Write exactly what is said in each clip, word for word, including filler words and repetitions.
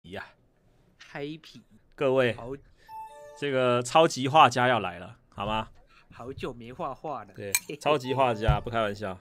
呀， 嗨皮， 各位， 好， 这个超级画家要来了，好吗？ 好久没画画了。 对，超级画家不开玩笑。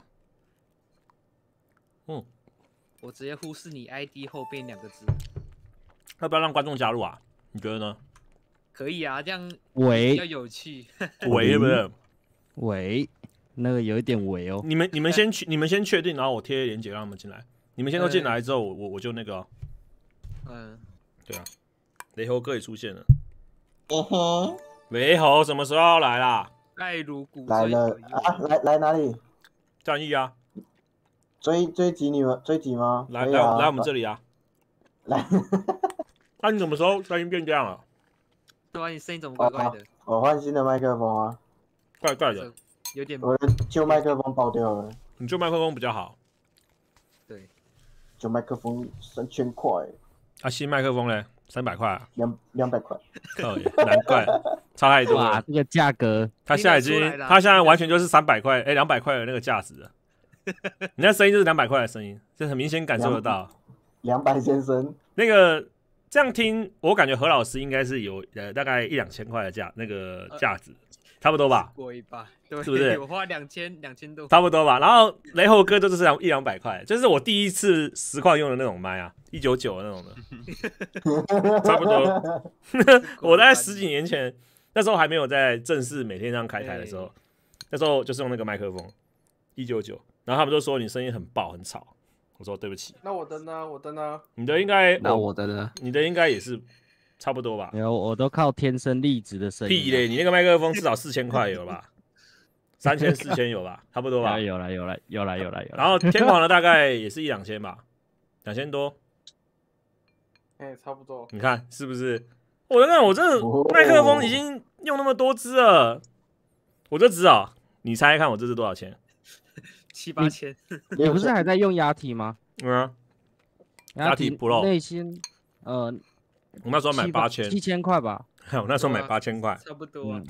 嗯， 我直接忽视你 I D 后边两个字。 要不要让观众加入啊？你觉得呢？ 可以啊，这样喂比较有趣。 喂，是不是？ 喂，那个有一点喂哦。 你们你们先去，你们先确定，然后我贴链接让他们进来。你们先都进来之后，我我我就那个、哦。 嗯， 对啊，雷猴哥也出现了。 嗯哼， 雷猴什么时候要来啦？ 爱如骨来了啊！来来哪里？ 战役啊！ 追追击你们追击吗？ 来来、 啊、 来我们这里啊！ 来， 那、啊、你什么时候声音变这样了？ 对啊，你声音怎么怪怪的？ 我换新的麦克风啊， 怪怪的， 有点。 我的旧麦克风爆掉了。 你旧麦克风比较好。 对， 旧麦克风三千块。 啊，新麦克风嘞，三百块啊， 两两百块。 靠耶，难怪差太多了。 哇，这个价格， 他现在已经，他现在完全就是三百块，哎，两百块的那个价值了。你那声音就是两百块的声音，这很明显感受得到。 两百先生， 那个这样听，我感觉何老师应该是有呃大概一两千块的价那个价值，差不多吧？ 过一把，对， 是不是？ 我花两千两千多， 差不多吧。然后雷猴哥就是一两百块，就是我第一次实况用的那种麦啊，一九九那种的，差不多。我在十几年前，那时候还没有在正式每天这样开台的时候，那时候就是用那个麦克风一九九，然后他们就说你声音很爆很吵。我说对不起， 那我的呢？我的呢？ 你的应该， 那我的呢？ 你的应该也是差不多吧？ 没有，我都靠天生丽质的声音。 屁嘞！你那个麦克风至少四千块有吧？三千四千有吧？差不多吧？ 有了有了有了有了有了。 然后天皇的大概也是一两千吧，两千多。 哎、欸，差不多。 你看是不是？我的那我这麦克风已经用那么多支了，我就知道。你猜猜看我这支多少钱？ 七八千， 你不是还在用压体吗？ 嗯、啊，压体 Pro 内心，呃， 我那时候买八千， 七千块吧。 我那时候买八千块， 差不多、啊。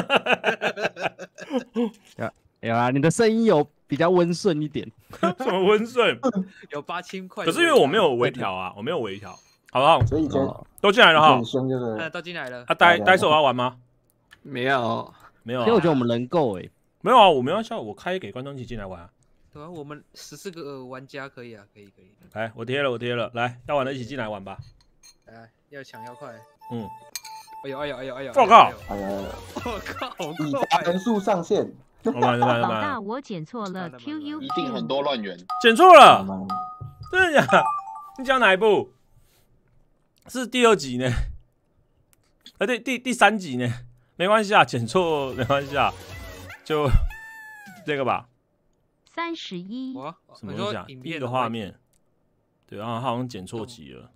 有有啊，你的声音有比较温顺一点。 什么温顺？ 有八千块。 可是因为我没有微调啊，我没有微调，好不好？ 所以以前都进来了哈。 啊，都进来了。 啊，呆呆手要玩吗？ 没有， 没有、啊。 因为我觉得我们人够哎。 没有啊，我没有笑，我开给观众一起进来玩啊。 对啊，我们十四个玩家可以啊，可以可以。 来，我贴了，我贴了，来，要玩的一起进来玩吧。 来，要抢要快。 嗯。 哎呦哎呦哎呦哎呦！ 我靠！ 哎呀！ 我靠！ 已达人数上限。 老大，我剪错了 Q U， 一定很多乱源。 剪错了，真的假的？你讲哪一部？是第二集呢？哎，对，第第三集呢？没关系啊，剪错没关系啊，就这个吧。 三十一。 哇， 什么东西啊？第一个画面。对啊，他好像剪错集了。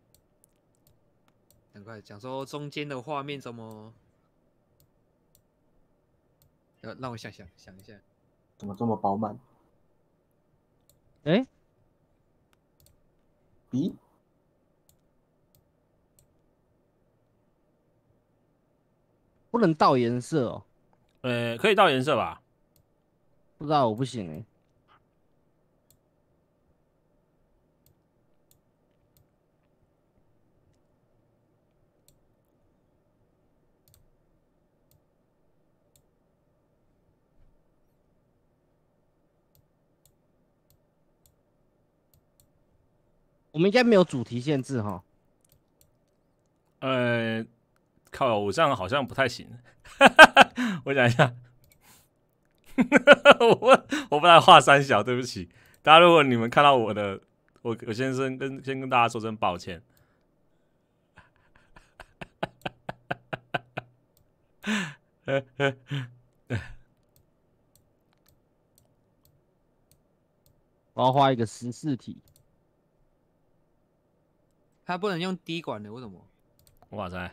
赶快讲说中间的画面怎么？要让我想想想一下， 怎么这么饱满？ 哎、欸， 咦？ 不能倒颜色哦。 呃，可以倒颜色吧？ 不知道，我不行哎、欸。我们应该没有主题限制哈。 呃，靠，我这样好像不太行。我想一下，我我不来画三小，对不起大家。如果你们看到我的，我我先生跟先跟大家说声抱歉。 我要画一个十四体。 它不能用滴管的，为什么？ 哇塞！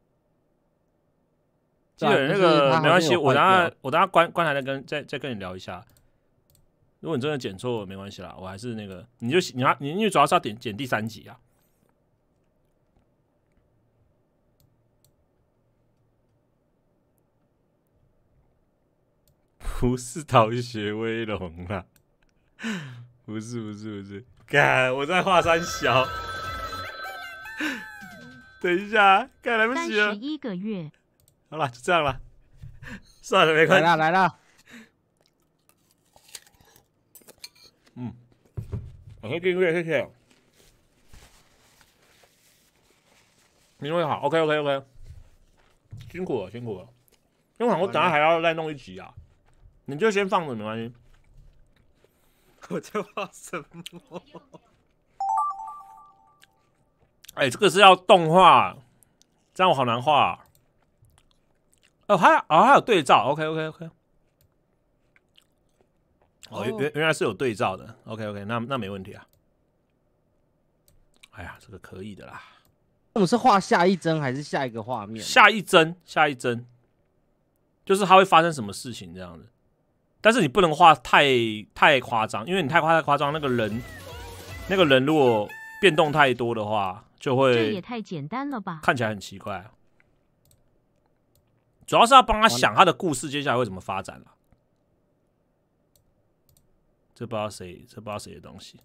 记得那个没关系，我等下我等下关关台再跟再再跟你聊一下。如果你真的剪错没关系啦，我还是那个，你就你要你因为主要是要点剪第三集啊。不是逃学威龙啦，不是不是不是，干我在画三小。 等一下，看来不三及了十。一个月， 好了，就这样了。算了，没关系。 来了来了， 嗯，感谢订阅，谢谢。你会好 ，OK OK OK， 辛苦了辛苦了。因为我等下还要再弄一集啊，你就先放着没关系。 我在画什么？ 哎、欸，这个是要动画，这样我好难画、啊。哦，还哦还有对照 ，OK OK OK。哦，原原原来是有对照的 ，OK OK， 那那没问题啊。哎呀，这个可以的啦。 我们是画下一帧还是下一个画面？ 下一帧，下一帧，就是它会发生什么事情这样子。但是你不能画太太夸张，因为你太夸太夸张，那个人那个人如果变动太多的话，就会这也太简单了吧？ 看起来很奇怪、啊。主要是要帮他想他的故事接下来会怎么发展啦。这不知道谁，这不知道谁的东西。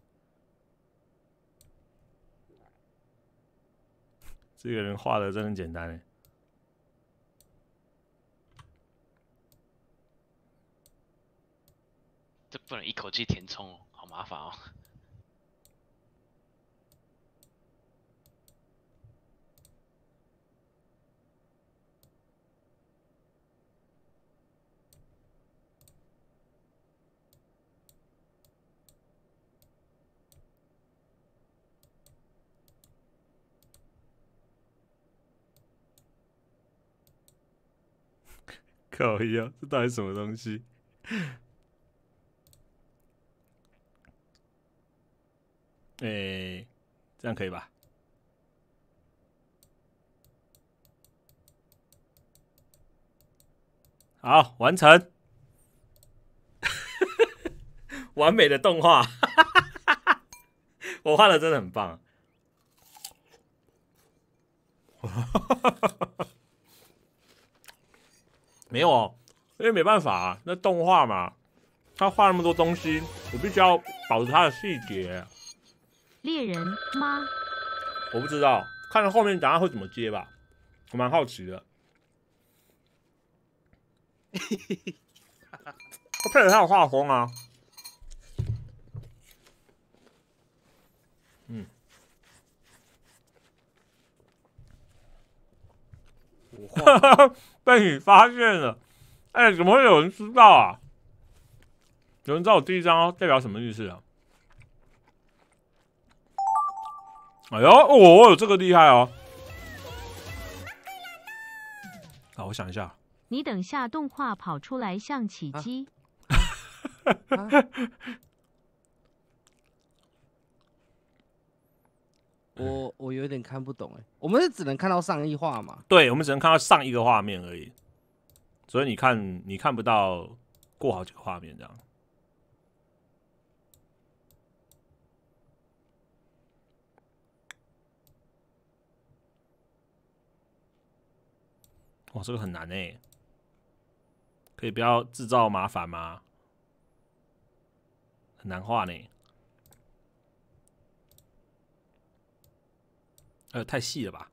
这个人画的真的简单哎。 这不能一口气填充哦，好麻烦哦。 靠呀，这到底什么东西？哎、欸，这样可以吧？好，完成，完美的动画，我画的真的很棒。没有哦，因为没办法啊，那动画嘛，他画那么多东西，我必须要保持它的细节。 猎人吗？ 我不知道，看了后面等下会怎么接吧，我蛮好奇的。他配合他的画风啊，嗯，我画被你发现了，哎、欸，怎么会有人知道啊？有人知道我第一张代表什么意思啊？哎呦，我、哦、我有这个厉害哦！好，我想一下。 你等下动画跑出来像起鸡。 啊啊、我我有点看不懂哎，我们是只能看到上一画嘛？ 对，我们只能看到上一个画面而已，所以你看你看不到过好几个画面这样。哇，这个很难哎，可以不要制造麻烦吗？很难画呢，呃，太细了吧？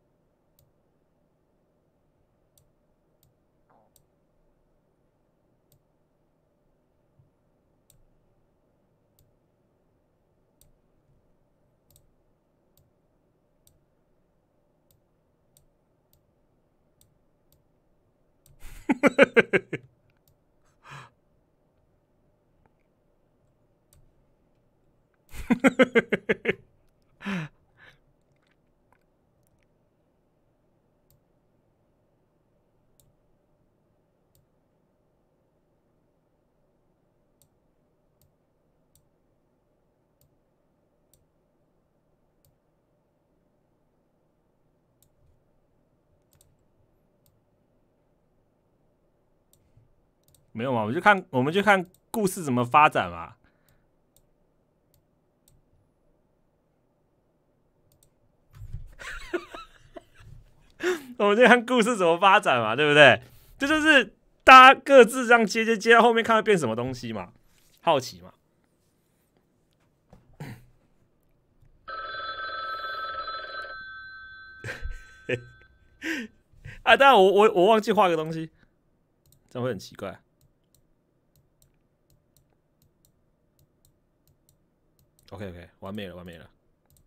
没有嘛，我们就看，我们就看故事怎么发展嘛。我们就看故事怎么发展嘛，对不对？这就是大家各自这样接接接到后面看会变什么东西嘛，好奇嘛。 啊，当然我我我忘记画个东西，这样会很奇怪。OK OK， 完美了，完美了。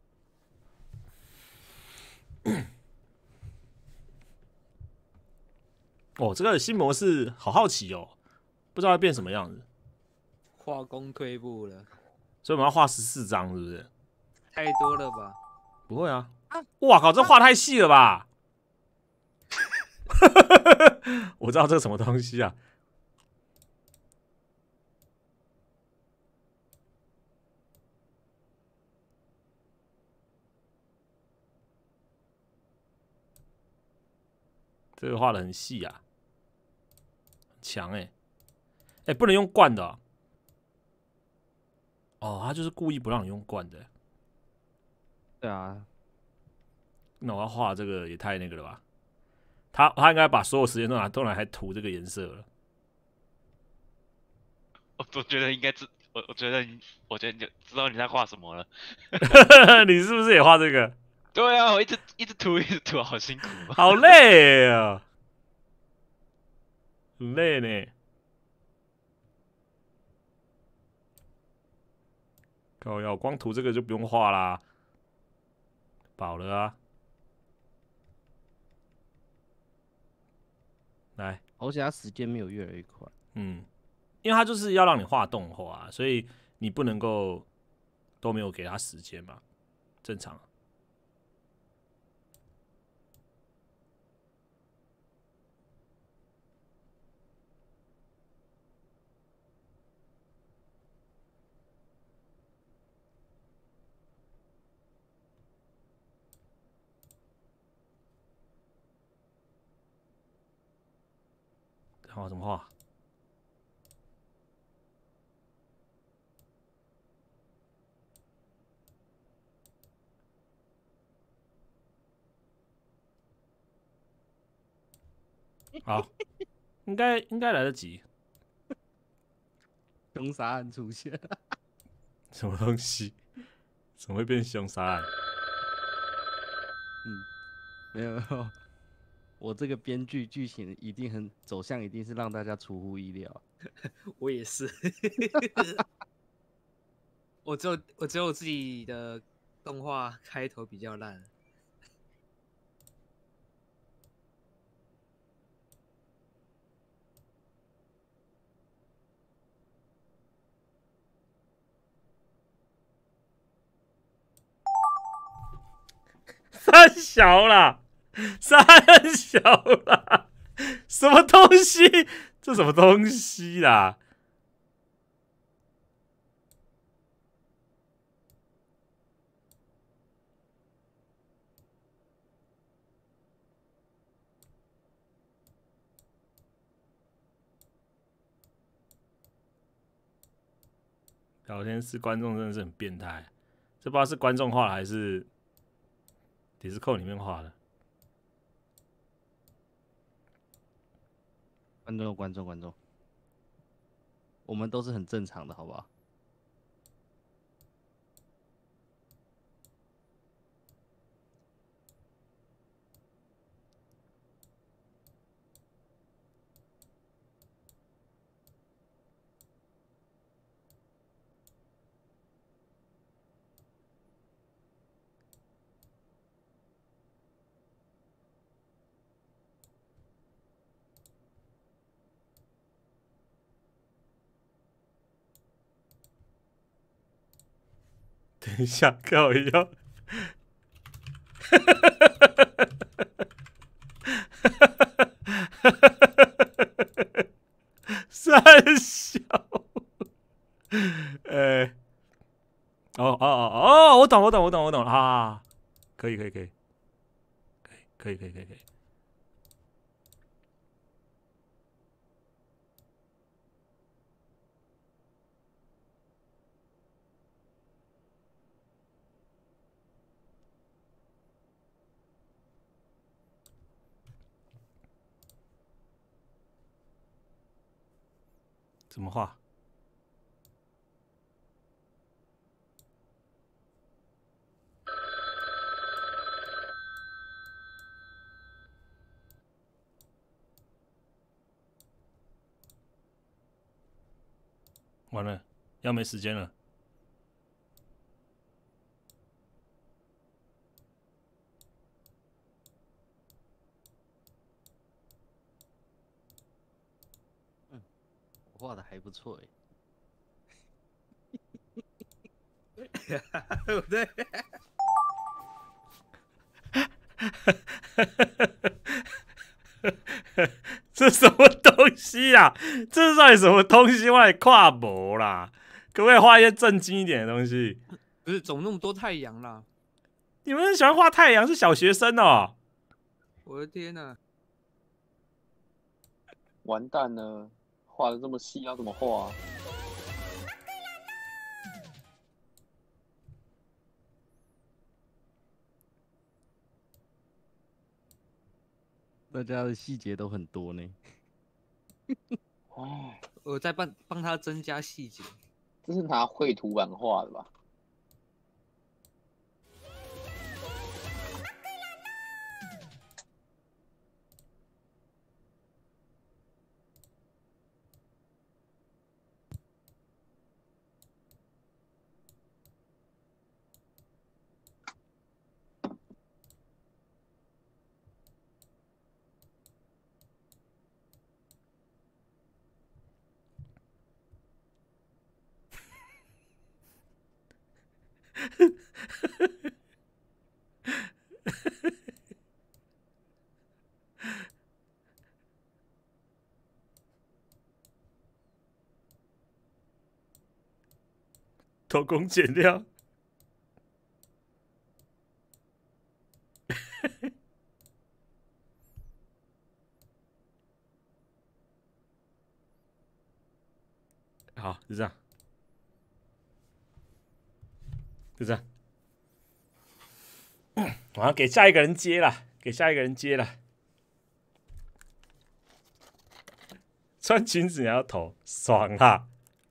哦，这个新模式好好奇哦，不知道会变什么样子。 画工退步了， 所以我们要画十四张，是不是？ 太多了吧？ 不会啊！哇靠，这画太细了吧！我知道这是什么东西啊！这个画的很细啊，很强哎、欸！哎、欸，不能用惯的哦。哦，他就是故意不让你用惯的、欸。 对啊， 那我要画这个也太那个了吧？他他应该把所有时间都拿都拿来涂这个颜色了。 我我觉得应该知，我我觉得你，我觉得你知道你在画什么了。 你是不是也画这个？ 对啊，我一直一直涂，一直涂，好辛苦。 好累啊，很累呢。靠腰，光涂这个就不用画啦，饱了啊。来， 而且它时间没有越来越快。 嗯，因为它就是要让你画动画，所以你不能够都没有给他时间嘛，正常。画什么画？好，应该应该来得及。 凶杀案出现， 什么东西？怎么会变凶杀案？ 嗯，没有没有，我这个编剧剧情一定很走向，一定是让大家出乎意料。 我也是，我只有我只有我自己的动画开头比较烂。 三小啦，三小啦，什么东西？这什么东西啦？聊天室观众真的是很变态，这不知道是观众画的还是Discord 里面画的。 观众观众观众，我们都是很正常的，好不好？ 等一下，靠腰。三小，呃、欸，哦哦哦哦，我懂，我懂，我懂，我懂啊！可以，可以，可以，可以，可以，可以，可以。怎么画？ 完了，要没时间了。 我画的还不错哎。 对， 这什么东西啊？这算什么东西？我来跨博啦！可不可以画一些正经一点的东西？ 不是总那么多太阳啦！ 你们喜欢画太阳是小学生哦？ 我的天哪！ 完蛋了，画的这么细，要怎么画、啊？ 大家的细节都很多呢。 唉， 我在帮帮他增加细节。 这是拿绘图板画的吧？ 偷工减料。好，就这样，就这样。我要给下一个人接了，给下一个人接了。穿裙子也要投，爽啊！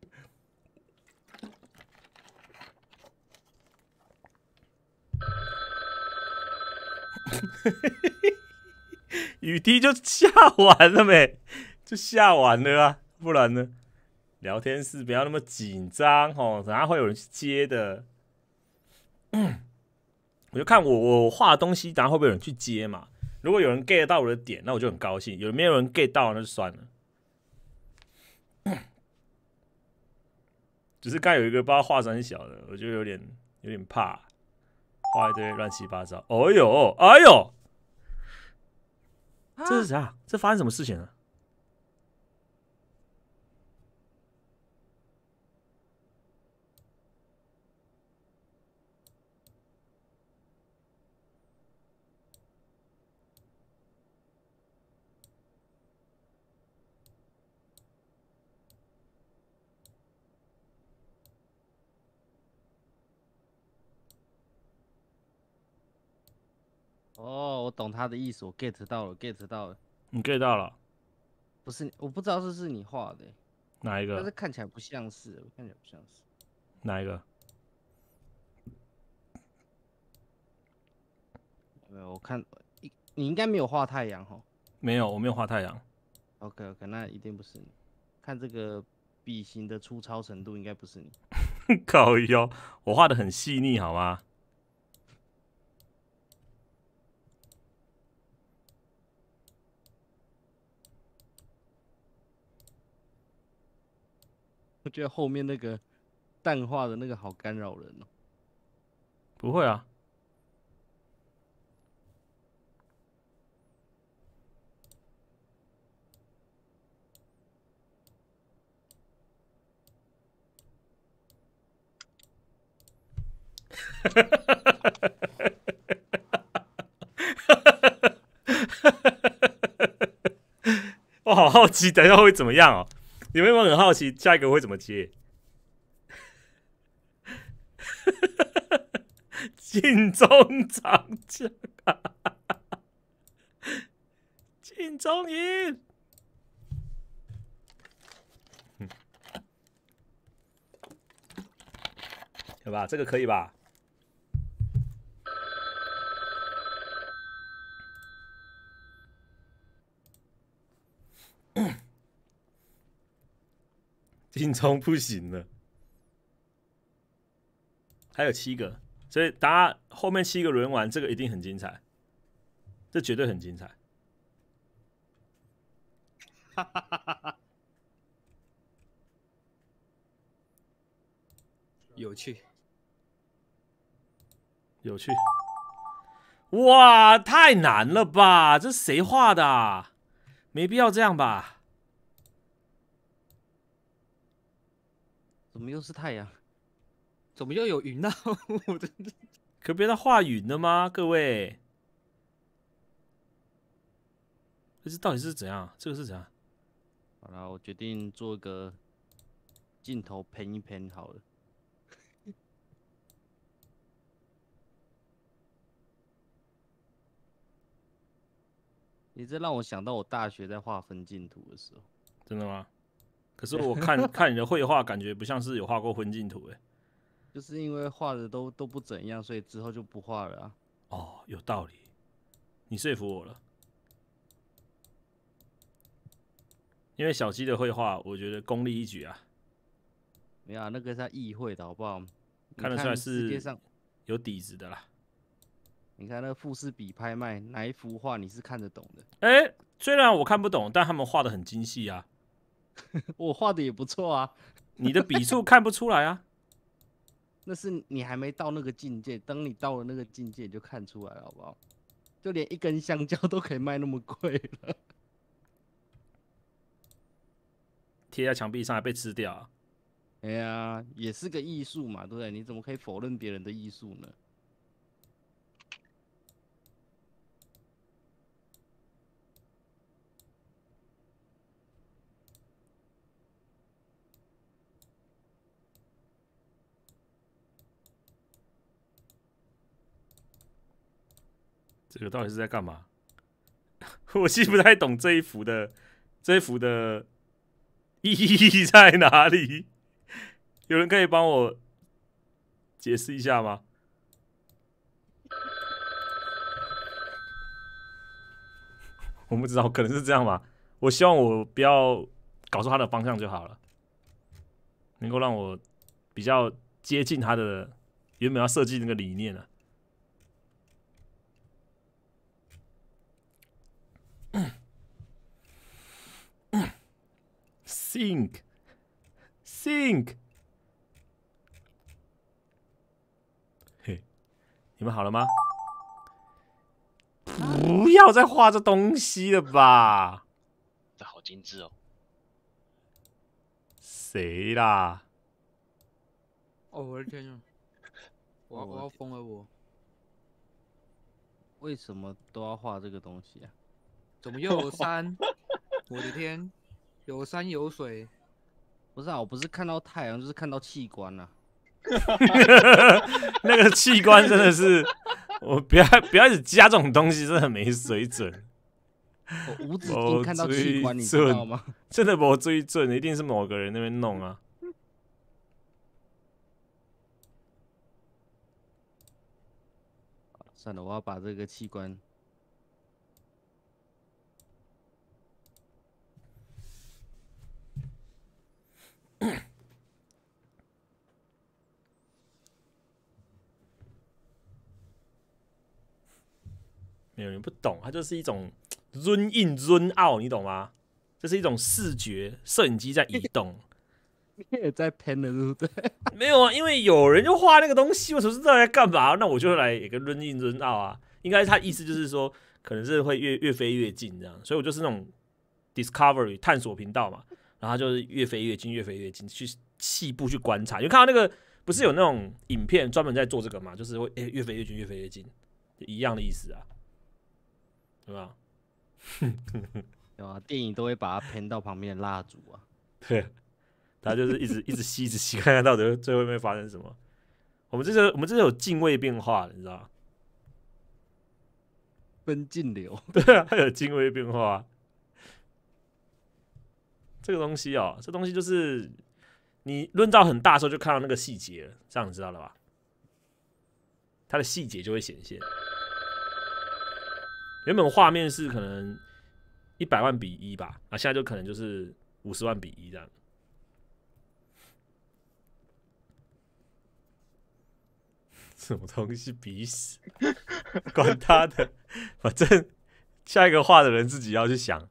雨滴就下完了没？就下完了啊，不然呢？聊天室不要那么紧张哦，等下会有人去接的。嗯，我就看我我画的东西，等下会不会有人去接嘛？如果有人 get 到我的点，那我就很高兴；有没有人 get 到，那就算了。嗯、只是刚有一个不知道画三小的，我就有点有点怕，画一堆乱七八糟。哎呦，哎呦，这是啥？这发生什么事情了？ 哦，我懂他的意思，我 get 到了 ，get 到了。 你 get 到了？ 不是，我不知道这是你画的、欸， 哪一个？ 但是看起来不像是，看起来不像是。 哪一个？ 没有，我看你应该没有画太阳哈。 没有，我没有画太阳。 OK OK， 那一定不是你。看这个笔形的粗糙程度，应该不是你。 靠腰，我画的很细腻，好吗？ 我觉得后面那个淡化的那个好干扰人哦。 不会啊。我好好奇，等一下会怎么样哦？你们有没有很好奇下一个会怎么接？镜中长枪，镜中赢，对吧？这个可以吧？ 金钟不行了，还有七个，所以大家后面七个轮完，这个一定很精彩，这绝对很精彩。 哈哈哈哈哈，有趣， 有趣。哇，太难了吧？这谁画的啊？没必要这样吧？ 怎么又是太阳？ 怎么又有云呢？我真的可别再画云了吗？各位，这是到底是怎样？这个是怎样？ 好了，我决定做一个镜头喷一喷好了。你这让我想到我大学在画分镜图的时候。 真的吗？可是我看看你的绘画，感觉不像是有画过分镜图哎。 就是因为画的都都不怎样，所以之后就不画了啊。 哦，有道理，你说服我了。因为小鸡的绘画，我觉得功力一举啊。 没有啊，那个是他意会的好不好？ 看得出来世界上是有底子的啦。 你看那个富士比拍卖，哪一幅画你是看得懂的？ 哎、欸，虽然我看不懂，但他们画的很精细啊。 我画的也不错啊。 你的笔触看不出来啊。 那是你还没到那个境界，等你到了那个境界，你就看出来了，好不好？就连一根香蕉都可以卖那么贵了。 贴在墙壁上还被吃掉啊！ 哎呀，也是个艺术嘛，对不对？你怎么可以否认别人的艺术呢？ 这个到底是在干嘛？我其实不太懂这一幅的这一幅的意义在哪里？有人可以帮我解释一下吗？我不知道，可能是这样吧。我希望我不要搞错他的方向就好了，能够让我比较接近他的原本要设计那个理念啊。Think, think， 嘿，你们好了吗？不要再画这东西了吧！ 这好精致哦。 谁啦？ 哦，我的天啊！我要我要疯了我！ 为什么都要画这个东西啊？ 怎么又有山？我的天！有山有水， 不是啊，我不是看到太阳，就是看到器官啊。 那个器官真的是，我不要不要一直加这种东西，真的很没水准。 我无止境看到器官，你知道吗？ 真的没追准，一定是某个人那边弄啊。 算了，我要把这个器官。 没有人不懂，它就是一种 run in run out， 你懂吗？这是一种视觉，摄影机在移动。 你也在喷了，对不对？ 没有啊，因为有人就画那个东西，我说知道在干嘛，那我就来一个 run in run out 啊。应该他意思就是说，可能是会越越飞越近这样，所以我就是那种 discovery 探索频道嘛，然后就是越飞越近，越飞越近，去细部去观察。有看到那个不是有那种影片专门在做这个嘛？就是会、欸、越飞越近，越飞越近，一样的意思啊。对吧？ 有啊，电影都会把它喷到旁边的蜡烛啊。 对，他就是一直一直吸，一直吸，看看到底最后会发生什么。我们这是我们这是有进位变化的，你知道吗？ 分镜流。 对啊，它有进位变化。这个东西哦，这东西就是你论到很大的时候，就看到那个细节了，这样你知道了吧？它的细节就会显现。原本画面是可能一百万比一吧，啊，现在就可能就是五十万比一这样。 什么东西鼻屎？管他的，反正下一个画的人自己要去想。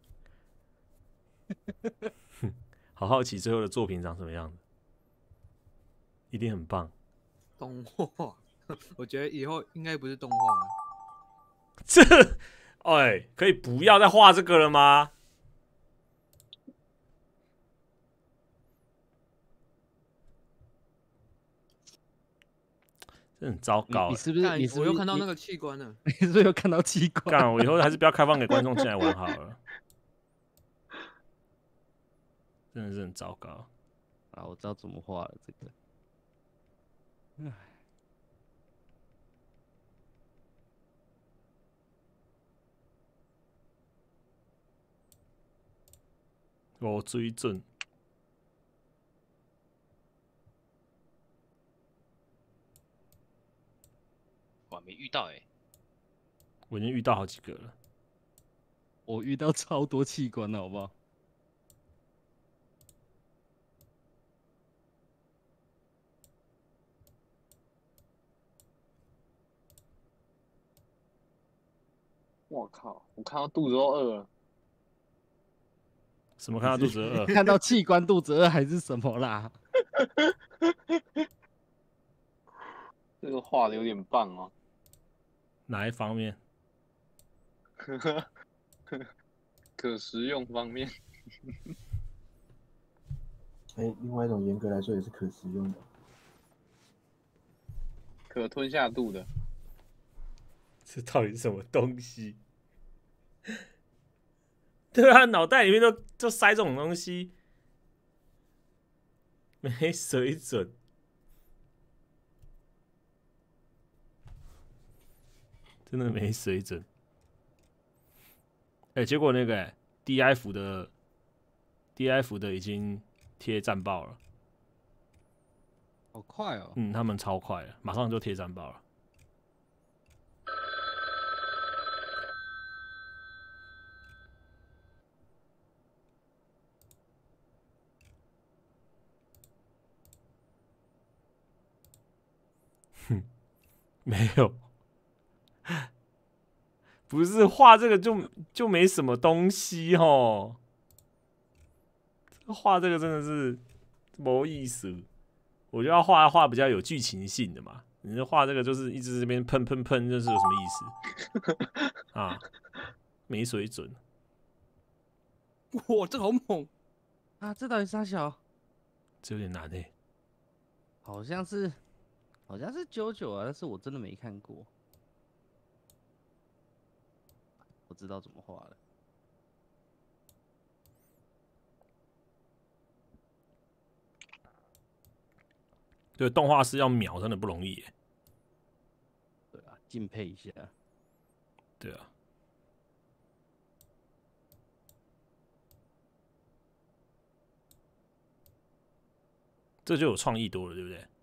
好好奇最后的作品长什么样子，一定很棒。 动画，我觉得以后应该不是动画了。 这，哎，可以不要再画这个了吗？这很糟糕、欸。 你是不是？ 干你是不是我又看到那个器官了。 你是不是又看到器官？ 干，我以后还是不要开放给观众进来玩好了。真的是很糟糕。 啊，我知道怎么画了这个。唉， 我追准。 我没遇到哎、欸， 我已经遇到好几个了。 我遇到超多器官了，好不好？ 我靠！我看到肚子都饿了。 什么看到肚子饿？ 看到器官肚子饿还是什么啦？ 这个画的有点棒哦。 哪一方面？ 可食用方面。 哎、欸，另外一种严格来说也是可食用的， 可吞下肚的。 这到底是什么东西？对啊，脑袋里面都就塞这种东西，没水准。真的没水准。哎、欸，结果那个、欸、D F 的 D F 的已经贴战报了， 好快哦！ 嗯，他们超快了，马上就贴战报了。哼，没有。不是画这个就就没什么东西吼，画这个真的是没意思。我就要画画比较有剧情性的嘛，你画这个就是一直这边喷喷喷，这是有什么意思啊？没水准。 哇，这好猛啊！这到底啥小？ 这有点难诶、欸。 好像是，好像是九九啊，但是我真的没看过。我知道怎么画了。 对，动画师要秒真的不容易耶。 对啊，敬佩一下。 对啊。这就有创意多了，对不对？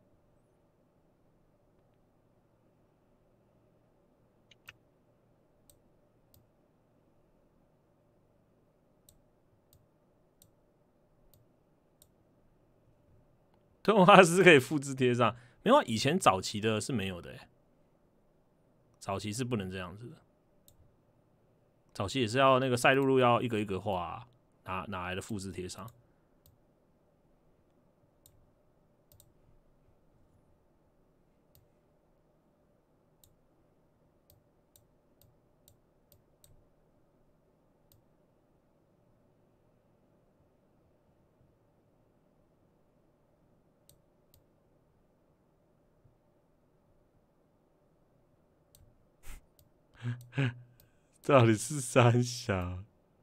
动画师可以复制贴上，没有，以前早期的是没有的哎，早期是不能这样子的，早期也是要那个赛璐璐要一个一个画、啊，哪哪来的复制贴上？到底是三小？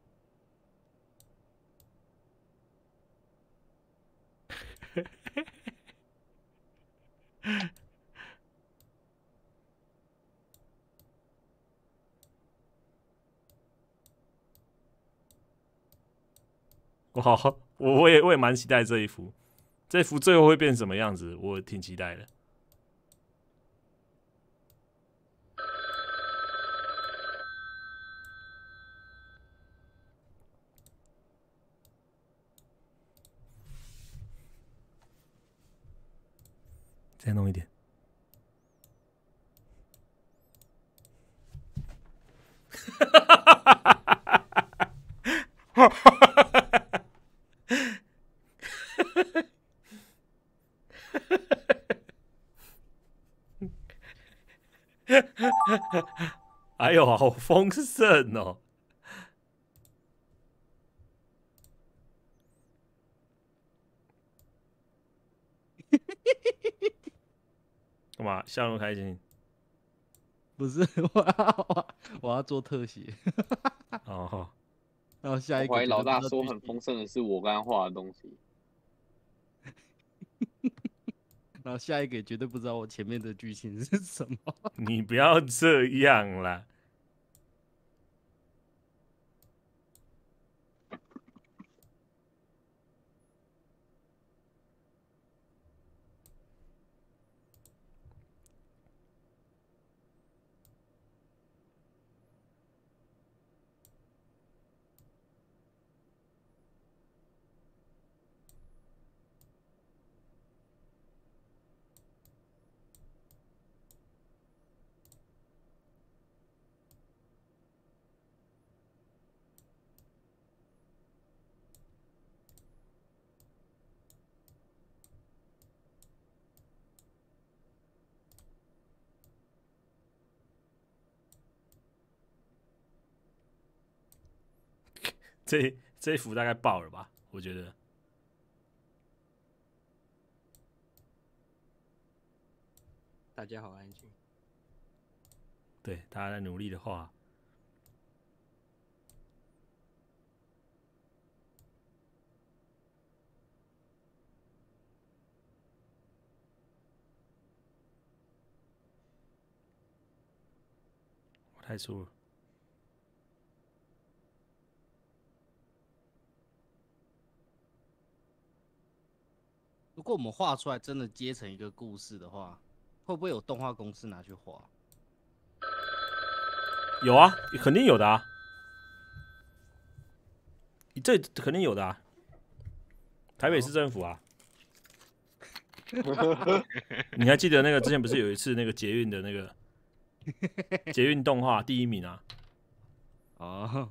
我好，我我也我也蛮期待这一幅，这一幅最后会变什么样子，我挺期待的。再弄一点。 哎呦，好丰盛哦！干嘛笑那么开心？ 不是，我要我要做特写。 哦， 然后下一个我怀疑老大绝对不知道剧情说很丰盛的是我刚刚画的东西。 然后下一个也绝对不知道我前面的剧情是什么。 你不要这样啦！这这一幅大概爆了吧？我觉得。 大家好安静。 对，大家在努力的画。我太粗了。 如果我们画出来真的接成一个故事的话，会不会有动画公司拿去画？ 有啊，肯定有的啊，这肯定有的啊。台北市政府啊，你还记得那个之前不是有一次那个捷运的那个捷运动画第一名啊？ 哦，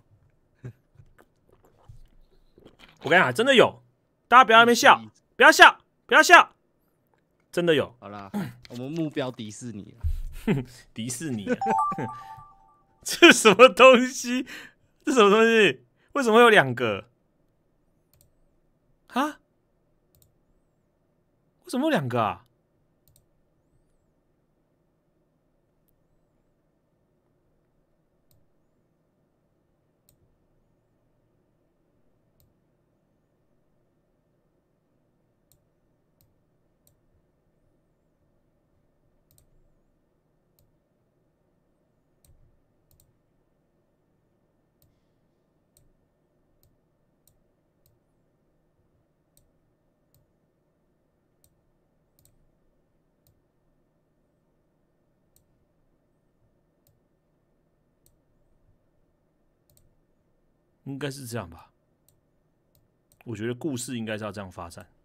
我跟你讲，真的有，大家不要在那边笑，不要笑，不要笑，真的有。 好啦，我们目标迪士尼了。 迪士尼、啊，这是什么东西？这是什么东西？为什么会有两个？啊？为什么有两个啊？应该是这样吧？我觉得故事应该是要这样发展。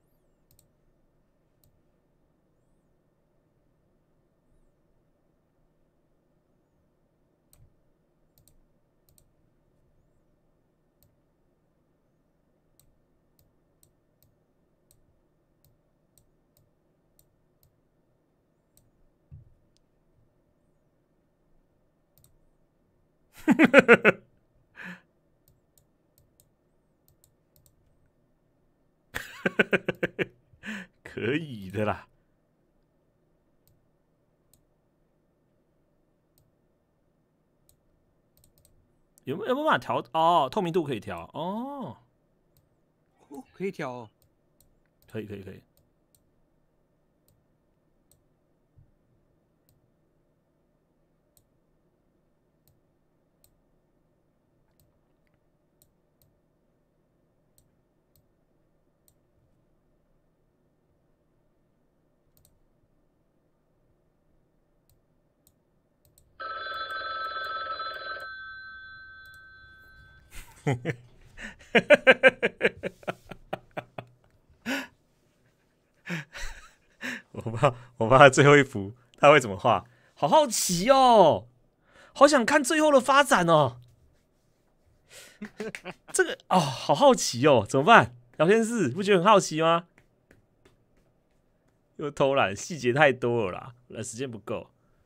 可以的啦。有没有有没有办法调？哦，透明度可以调哦。 哦，可以调哦。 可以可以可以。我怕，我怕最后一幅他会怎么画？好好奇哦，好想看最后的发展哦。 这个哦，好好奇哦，怎么办？聊天室不觉得很好奇吗？又偷懒，细节太多了啦，我的时间不够。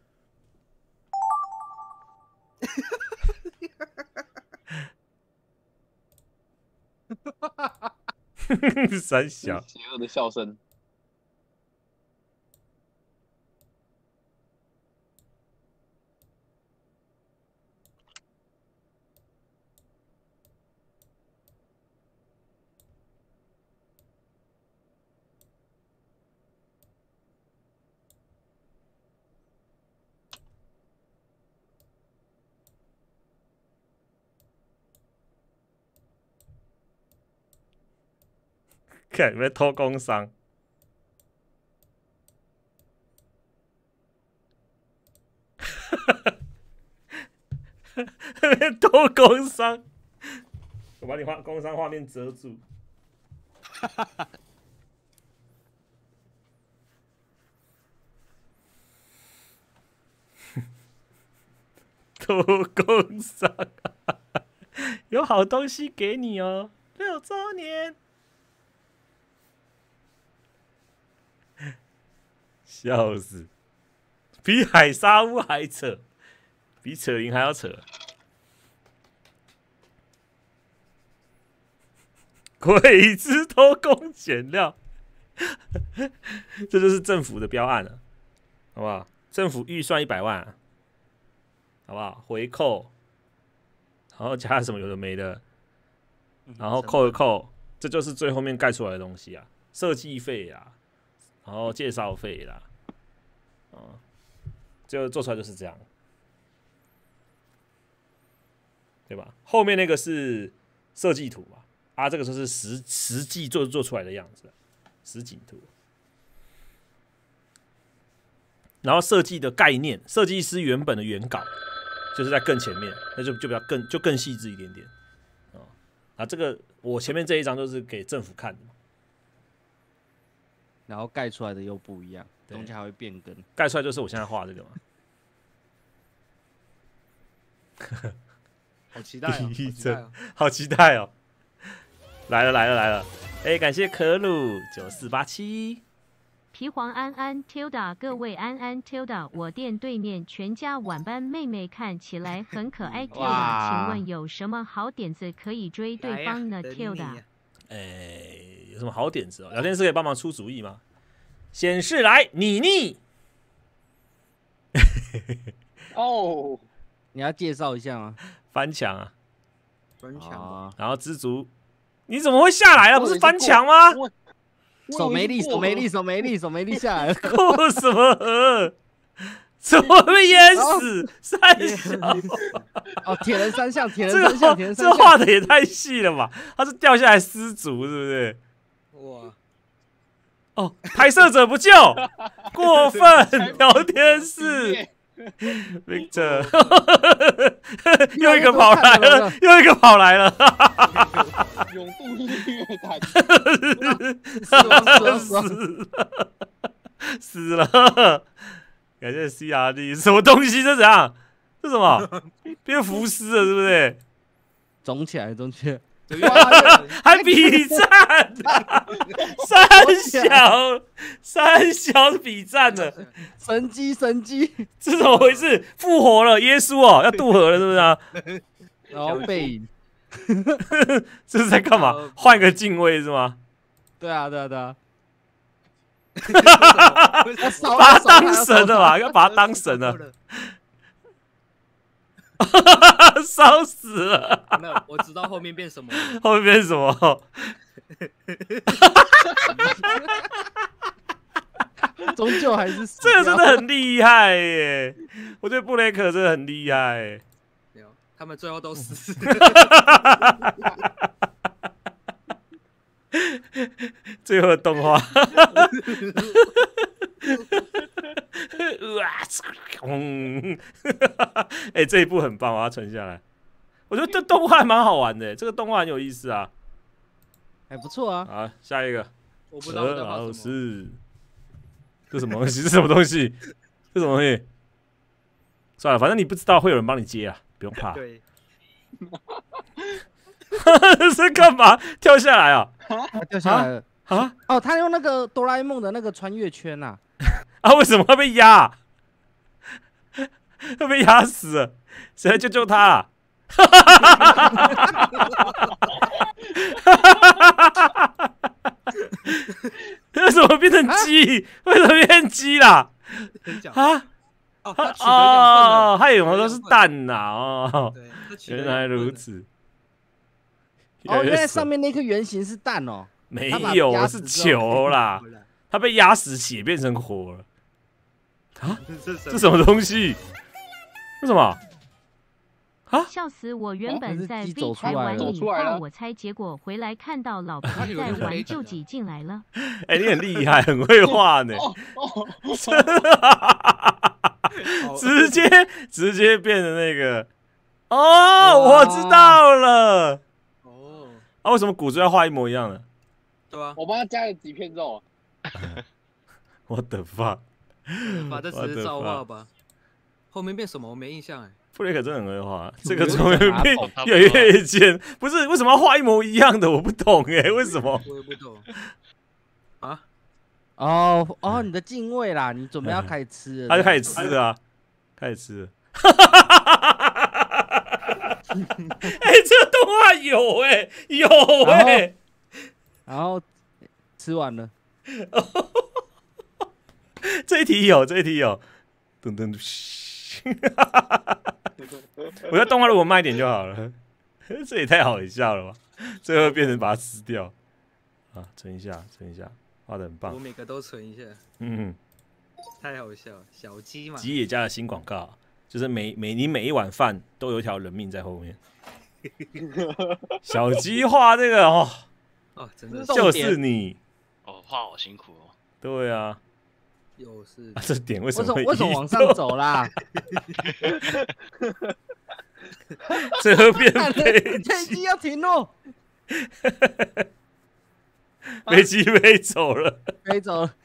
三小， 邪恶的笑声。 看有没有偷工商？偷工商，我把你画工商画面遮住。偷工商，有好东西给你哦，六周年。笑死，比海沙屋还扯，比扯铃还要扯。鬼子偷工减料，这就是政府的标案了，好不好？政府预算一百万、啊，好不好？回扣，然后加什么有的没的，然后扣一扣，这就是最后面盖出来的东西啊，设计费啊。然后介绍费啦，啊，就做出来就是这样，对吧？后面那个是设计图嘛，啊，这个就是实实际做做出来的样子，实景图。然后设计的概念，设计师原本的原稿就是在更前面，那就就比较更就更细致一点点，啊，啊，这个我前面这一张都是给政府看的嘛。 然后盖出来的又不一样，中间还会变更。 盖出来就是我现在画这个嘛。 好期待哦！好期待哦！ 好期待哦！来了来了来了！哎、欸，感谢可鲁九四八七。 皮黄安安 Tilda， 各位安安 Tilda， 我店对面全家晚班妹妹看起来很可爱 Tilda， 请问有什么好点子可以追对方呢 Tilda？ 哎、欸，有什么好点子哦？聊天室可以帮忙出主意吗？显示来，你你。 哦， 你要介绍一下吗？ 翻墙啊！ 翻墙啊！ 然后知足，你怎么会下来了？不是翻墙吗？ 手没力，手没力，手没力，手没力下来了。 过什么河？怎么会淹死？三小哦，铁人三项，铁人这个三项，铁人三这项。 画的也太细了吧？他是掉下来失足，是不是？ 哇！ 哦，拍摄者不救，过分！聊天室 ，Victor， 又一个跑来了，又一个跑来了， 永渡日月潭， 死了，死了！感谢 C R D， 什么东西？这怎样？这什么？变浮尸了，是不是？ 肿起来，肿起来。 还比战，三小三小比战的神机神机， 这怎么回事？复活了，耶稣哦，要渡河了，是不是啊？ 然后背影， 这是在干嘛？换个敬畏是吗？ 对啊，对啊，对啊。 把他当神了吧？要把他当神了。烧死了！ 没有，我知道后面变什么了。 后面变什么？ 终究还是死这个真的很厉害耶！我觉得布雷克真的很厉害耶。 没有，他们最后都死。 最后的动画。嗯，哎、欸，这一部很棒，我要存下来。我觉得这动画还蛮好玩的，这个动画很有意思啊， 还不错啊。 好，下一个， 我不知道我在画老什么。 师，这什么东西？这什么东西？这什么东西？算了，反正你不知道，会有人帮你接啊，不用怕。 对。 是干嘛？跳下来啊？ 他掉下来了啊！ 哦，他用那个哆啦 A 梦的那个穿越圈呐、 啊！为什么会被压？会被压死了？谁来救救他、啊？为什么变成鸡？为什么变成鸡啦？啊！ 哦，他取得养分了哦，还以为都是蛋呐、哦， 对，他取得原来养分了。 如此。 哦，原来上面那颗圆形是蛋哦。 没他把有，是压死之后球啦，他被压死，血变成火了。啊， 这这什么东西？为什么？ 笑死！我原本在哦 V 这是鸡走台出来了玩引走出来了爆我猜，结果回来看到老婆他以为在玩， 是黑子啊就挤进来了。 哎、你很厉害，很会画呢。 哦哦， 直接直接变成那个。哦，我知道了。 哦， 啊，为什么骨髓要画一模一样的对啊， 我帮他加了几片肉， ？What the fuck？ 把这只是造化吧。后面变什么我没印象哎。 布雷克真的很会画，这有点个怎么像变马桶越来越尖？不是为什么要画一模一样的？我不懂哎，为什么？ 我也不懂。啊？ 哦哦，你的敬畏啦，你准备要开始吃了， 他就开始吃了、啊，开始吃了。哎、欸，这个动画有哎、欸，有哎、欸， 然后吃完了， 这一题有，这一题有，噔噔噔。我觉得动画如果慢一点就好了，这也太好笑了吧！最后变成把它吃掉啊！存一下，存一下，画的很棒我。每个都存一下， 嗯， 太好笑了。小鸡嘛， 吉野家的新广告，就是每每你每一碗饭都有一条人命在后面。小鸡画这个哦， 哦，真的就是你。 哦，画好辛苦哦。 对啊， 又是啊这点为什为什么么会为什么往上走啦？ 这会变看飞飞机要停哦， 飞机飞走了？ 飞走了。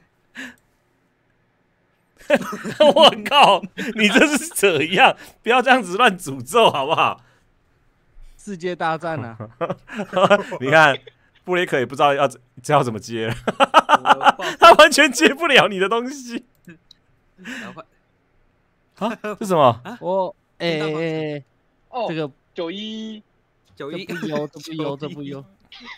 我靠，你这是怎样？不要这样子乱诅咒好不好？ 世界大战啊！ 你看，布雷克也不知道要知道怎么接了， 我他完全接不了你的东西。 然后啊，这什么？ 我哎听到吗哎哎， 哦， 这个九一， 九一这不优，这不优，这不优，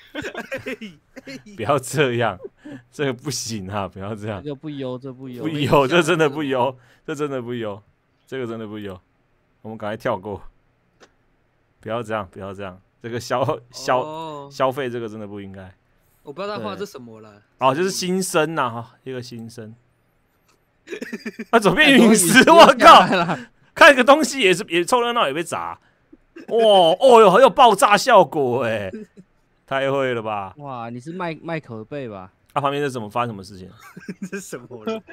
不要这样，这个不行啊！不要这样这，个不优，这不优不。优，这真的不优，这真的不优，这个真的不优。我们赶快跳过，不要这样，不要这样，这个消消哦消费这个真的不应该。 我不知道他画这什么了。 哦，就是新生呐，哈，一个新生。啊，怎么变陨石？我靠！看个东西也是也凑热闹也被砸。哇哦哟，很有爆炸效果哎，太会了吧！ 哇，你是麦麦可贝吧？ 啊，旁边是怎么发生什么事情？ 这是什么了？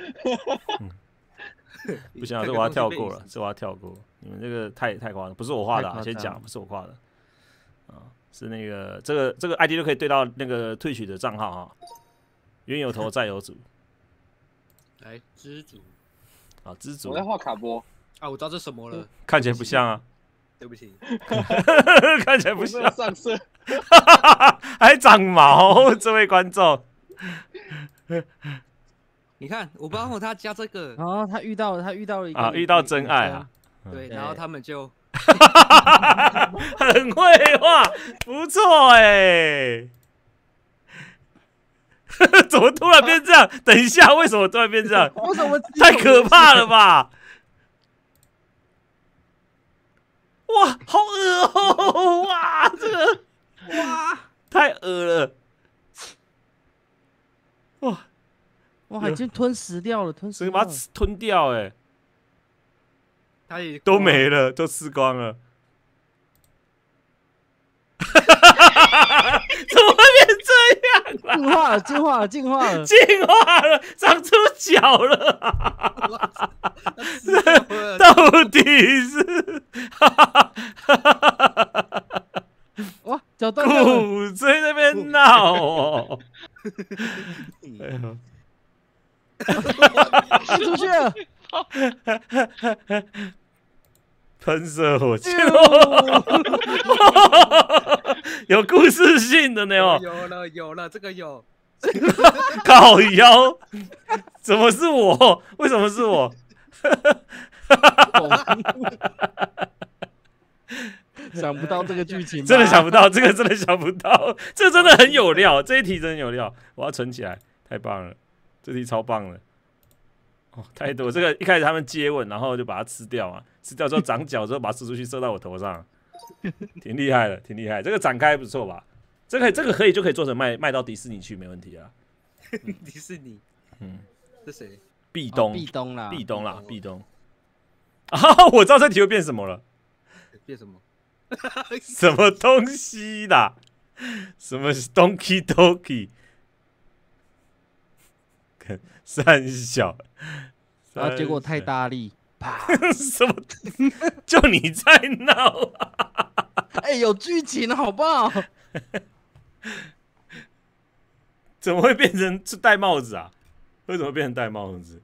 不行啊，这我要跳过了，这我要跳过。你们这个太太夸张，不是我画的、啊， 太夸张先讲不是我画的，啊，是那个这个这个 I D 就可以对到那个退取的账号哈、啊，冤有头债有主。 来，知足啊，知足我在画卡波， 啊，我知道这什么了， 看起来不像啊， 对不起。 看起来不我没像有，上色， 还长毛，这位观众。 你看，我帮我他加这个， 然后他遇到了，他遇到了一个啊，遇到真爱啊， 对， 对然后他们就很会画，不错哎、怎么突然变这样？等一下，为什么突然变这样？ 为什么太可怕了吧！哇，好恶哦！哇，这个哇太恶了！哇， 哇，已经吞食掉了，吞食掉了。 整个把它吃吞掉哎、 他也都没了，都吃光了。怎么会变这样啦？ 进化了，进化了，进化了！ 进化了，长出脚了，到底是哇，脚断掉了！ 骨髓那边闹哦！哎呦， 踢出去了！ 喷射火箭！ 有故事性的呢哦。 有了有了，这个有。 靠腰，怎么是我？为什么是我？ 想不到这个剧情， 真的想不到，这个真的想不到，这真的很有料，这一题真的有料，我要存起来，太棒了，这题超棒了。哦，太多，这个一开始他们接吻，然后就把它吃掉嘛，吃掉之后长脚之后把它射出去，射到我头上，挺厉害的，挺厉害。这个展开不错吧？这个这个可以就可以做成卖卖到迪士尼去，没问题啊。 嗯、迪士尼， 嗯， 是谁？ 壁咚， 壁咚啦， 壁咚啦，壁咚。啊，我知道这题会变什么了。 变什么？ 什么东西啦？什么 Donkey Donkey？ 三小， 然后结果太大力，啪！ 什么？就你在闹啊？ 哎、欸，有剧情好不好？ 怎么会变成是戴帽子啊？为什么变成戴帽子？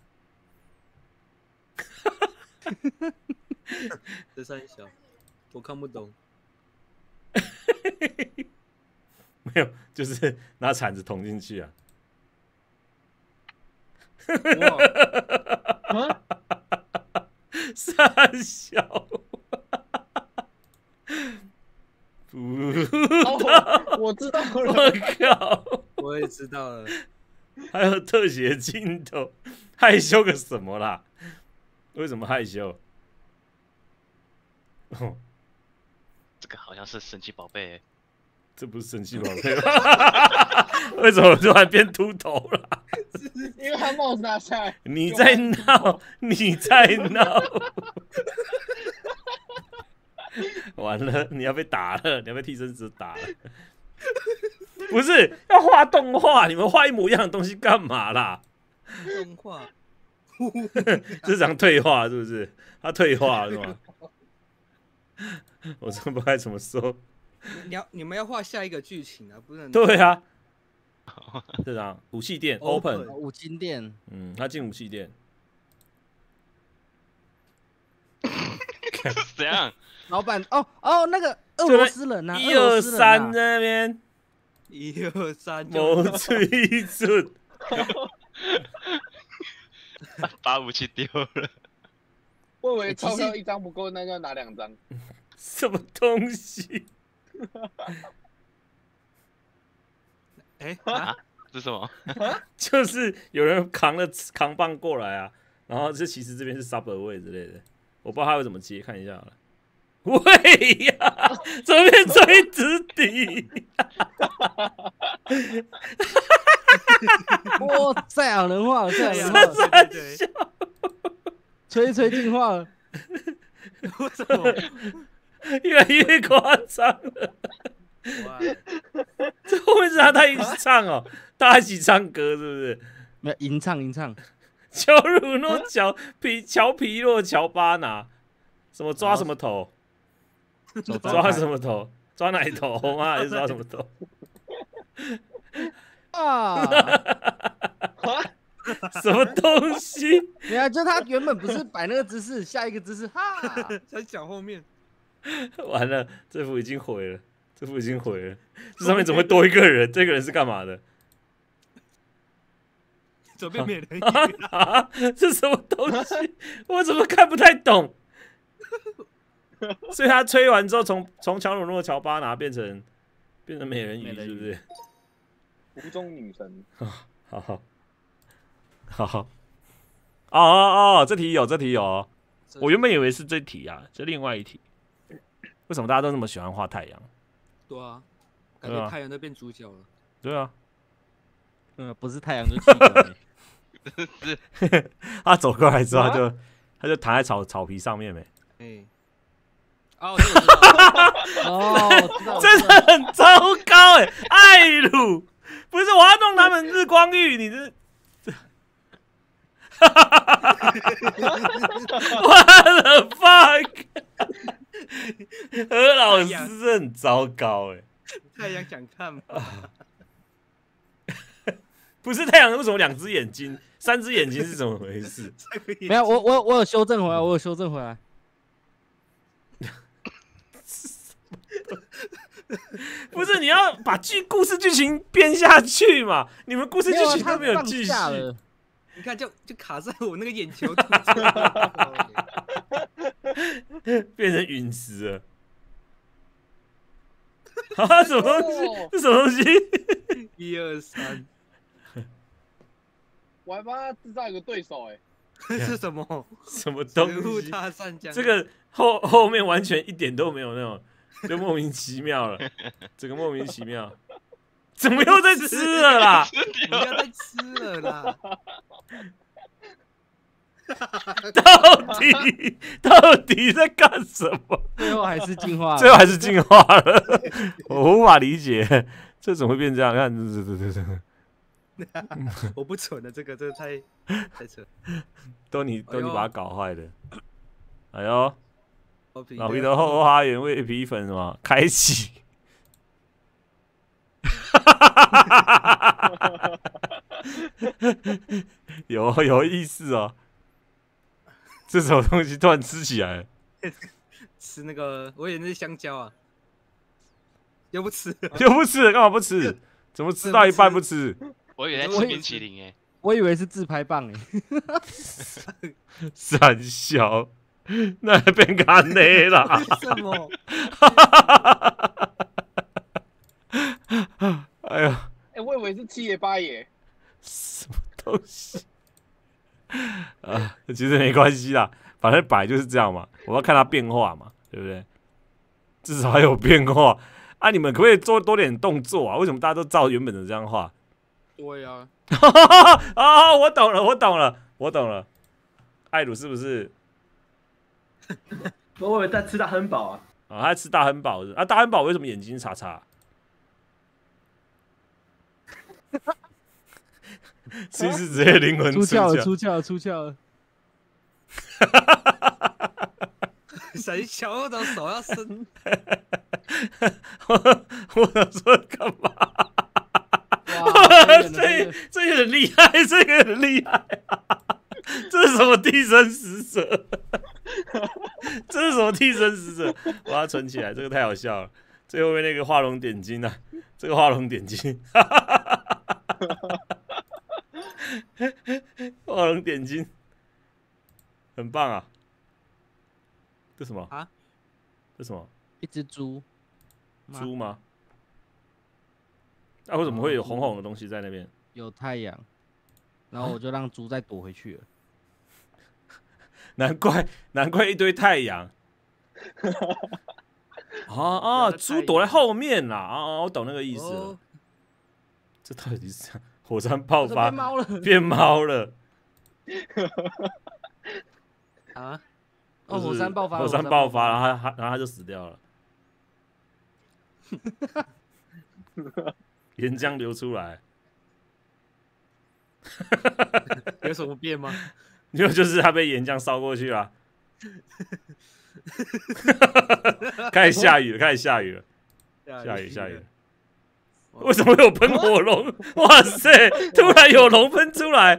这三小，我看不懂。 没有，就是拿铲子捅进去啊。 哇！ 三小，不， 哦，我知道了。 我靠！ 我也知道了。 还有特写镜头，害羞个什么啦？为什么害羞？哦， 这个好像是神奇宝贝、欸。 这不是神奇宝贝吗？为什么突然变秃头了？ 因为他帽子拿下来。 你在闹，你在闹。完了，你要被打了，你要被替身子打了。不是要画动画，你们画一模一样的东西干嘛啦？ 动画， 这是想退化是不是？他退化了是吗？我真不知道怎么说。 你要你们要画下一个剧情啊，不能。 对啊，这样武器店 open 五金店， 嗯，他进武器店。 怎样？ 老板哦哦，那个俄罗斯人啊， 一二三在那边， 一二三， 某水准， 把武器丢了。 我以为钞票一张不够，那就要拿两张。 什么东西？ 哎、 欸、啊，这是什么？ 就是有人扛了扛棒过来啊，然后这其实这边是 Subway 之类的，我不知道他会怎么接，看一下好了。喂呀，怎么变吹直笛？ 哇，太好人话了，太好人话了，对对对， 吹吹进化了， 为什么？ 越来越夸张了。这后面是他他一起唱哦，大家一起唱歌是不是？ 没有吟唱吟唱。 乔鲁诺乔皮乔皮洛乔巴拿，什么抓什么头？抓什么头？抓奶头吗？还是抓什么头？ 啊！ 什么东西？ 没有，就他原本不是摆那个姿势，下一个姿势哈， 在脚后面。 完了，这幅已经毁了，这幅已经毁了。这上面怎么会多一个人？这个人是干嘛的？ 左边美人鱼啊！啊这什么东西？我怎么看不太懂？所以他吹完之后，从从乔鲁诺乔巴拿变成变成美人鱼，是不是？ 湖中女神。 好好好好。哦哦哦，这题有，这题有、哦。我原本以为是这题啊，这另外一题。为什么大家都那么喜欢画太阳？ 对啊，感觉太阳都变主角了。 对啊， 嗯，不是太阳就是气球。 是， 他走过来之后，他就他就躺在草草皮上面没。 哎、欸，哦，这我知道。 哦，知道， 真的很糟糕哎、欸，艾鲁，不是我要弄他们日光浴，你这。What the fuck？ 何老师很糟糕哎、欸。 太阳想看吗？ 不是太阳，为什么两只眼睛、三只眼睛是怎么回事？ 没有，我我我有修正回来，我有修正回来。 不是你要把剧故事剧情编下去嘛？你们故事剧情都没有继续。 你看，就就卡在我那个眼球， 变成陨石了。啊！什么东西？这什么东西？ 一二三， 我还帮他制造一个对手哎、 欸，是什么？ 什么东西？这个后后面完全一点都没有那种，就莫名其妙了，整个莫名其妙。怎么又在吃了啦？ 不要再吃了啦！ 到底到底在干什么？ 最后还是进化了， 最后还是进化了，我无法理解，这怎么会变这样？看，这这这这， 我不蠢了，这个这个太太扯， 都你都你把它搞坏的。哎呦，老皮的后花园为皮粉什么开启？有有意思哦。这什么东西突然吃起来？ 吃那个，我以为那是香蕉啊，又不吃， 又不吃，干嘛不吃？怎么吃到一半不吃？ 我以为在吃冰淇淋哎， 我以为是自拍棒哎。 三小，那变干内了？ 什么？ 哎呀， 哎，我以为是七爷八爷， 什么东西？啊，其实没关系啦，反正本来就是这样嘛。我要看它变化嘛，对不对？至少还有变化啊！你们可不可以做多点动作啊？为什么大家都照原本的这样画？ 对啊。 啊，我懂了，我懂了，我懂了。艾鲁是不是？ 我以为在吃大汉堡啊。 啊，他在吃大汉堡的啊！大汉堡为什么眼睛叉叉？是不是直接灵魂出窍了？出窍了！出窍了！ 谁小我的手要伸？ 我我想说干嘛？这这个很厉害，这个很厉害、啊！这是什么替身使者？这是什么替身使者？我要存起来，这个太好笑了。最后面那个画龙点睛啊，这个画龙点睛。画龙点睛，很棒啊！这什么啊？ 这什么？ 一只猪？ 猪吗？那、啊、为什么会有红红的东西在那边？ 有太阳，然后我就让猪再躲回去了。 难怪，难怪一堆太阳。啊啊！猪躲在后面啦！啊，我懂那个意思了。哦、这到底是这样？火山爆发， 变猫了， 变猫了。 啊！ 哦，火山爆发， 火山爆发，然后他，然后他就死掉了。岩浆流出来， 有什么变吗？ 因为就是他被岩浆烧过去了。开始下雨了，开始下雨了，下雨下雨了。为什么有喷火龙？哇塞！突然有龙喷出来。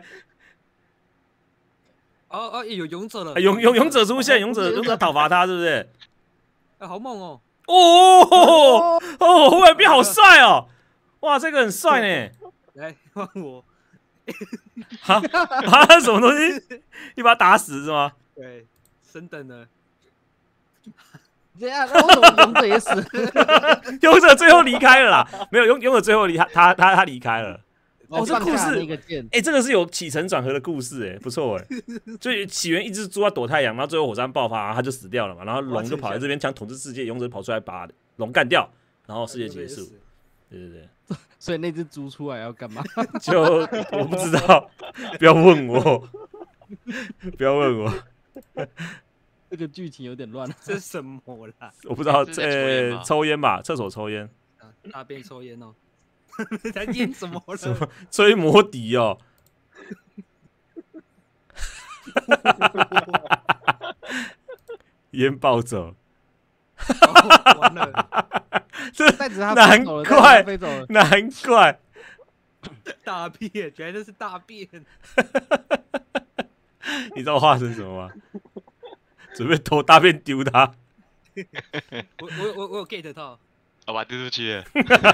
哦哦，有勇者了！ 勇勇勇者出现，勇者勇者讨伐他，是不是？ 哎，好猛哦！ 哦哦，忽然变好帅哦！哇，这个很帅呢。 来换我。 哈啊！什么东西？你把他打死是吗？ 对，升等了。 这样，那为什么勇者也死？ 勇者最后离开了啦，没有勇勇者最后离他他他他离开了。哦，这故事，哎、欸，这个是有起承转合的故事、欸，哎，不错哎、欸。就起源一只猪要躲太阳，然后最后火山爆发，然后他就死掉了嘛，然后龙就跑来这边想统治世界，勇者跑出来把龙干掉，然后世界结束。对对对。 所以那只猪出来要干嘛？ 就我不知道，不要问我，不要问我。 这个剧情有点乱， 这是什么啦？ 我不知道，呃，抽烟吧，厕所抽烟。 啊，大便抽烟哦。在演什么了？ 什么吹魔笛哦？烟暴走。 哦、完了， 这难怪，难怪。 大便，原来这是大便。 你知道我画成什么吗？准备偷大便丢他。 我我我我有 get 到。 我把它丢出去了。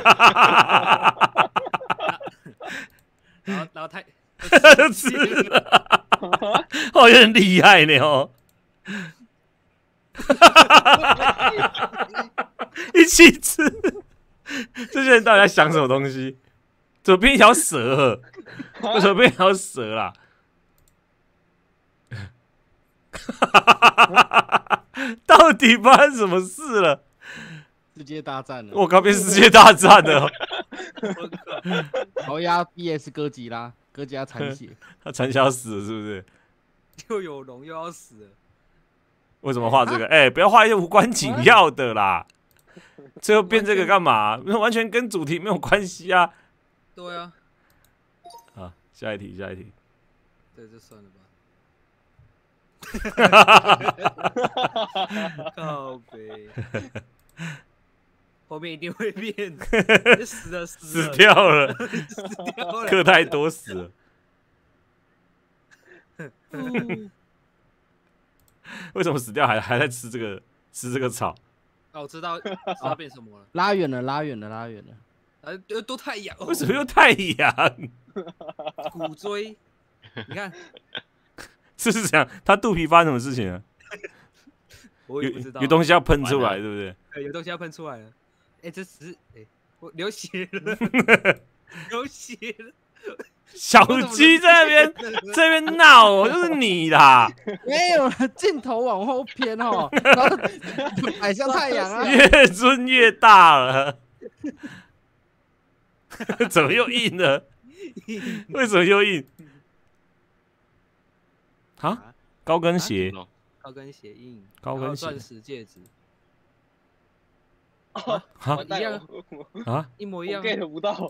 然后然后太他就吃了，哦，有点厉害呢哦。一起吃，这些人到底在想什么东西？左边一条蛇，为什么变一条蛇啦？到底发生什么事了？ 世界大战了！ 我靠，变世界大战了！ 豪鸭 V S 哥吉拉，哥吉拉残血， 他传销死了是不是？ 又有龙又要死了。 为什么画这个？哎、欸，不要画一些无关紧要的啦！最后变这个干嘛？完全跟主题没有关系啊！ 对啊。 好，下一题，下一题。 对，就算了吧。靠北。后面一定会变，死了死了，死掉了， 死掉了， 课太多死了。为什么死掉还还在吃这个吃这个草？ 哦，我知道，知道变什么了。 拉远了，拉远了，拉远了。 呃，都太阳。 为什么又太阳？ 骨椎，你看， 这是这样，他肚皮发生什么事情啊？ 我也不知道， 有东西要喷出来，对不对？ 对，有东西要喷出来了。哎，这只是哎，我流血了，流血了。 小鸡在那边这边闹，就是你啦。 没有了，镜头往后偏哦，然后摆向太阳啊。 越尊越大了，怎么又硬了？为什么又硬？啊？高跟鞋， 高跟鞋硬， 高跟鞋， 钻石戒指。 啊， 一样啊， 一模一样 ，get 不到。